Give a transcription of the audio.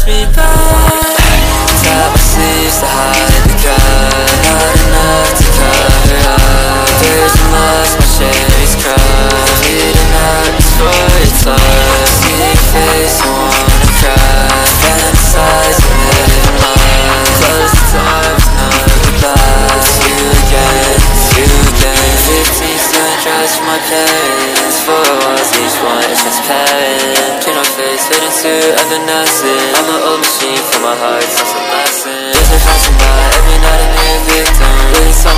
me back. Tap my sleeves to hide the cut. Not enough to cover up. There's much, my cherries crushed. Bleeding out before your touch. See your face, I wanna cry. Fantasize a little more. Close the door with no goodbye. It's you again, it's you again. 15 stealing drugs from my parents. 4 walls, each one is transparent. Paint on face, fading to evanescent. I'm an old machine for my heart, so some lesson. There's a passing by every night a new victim. Really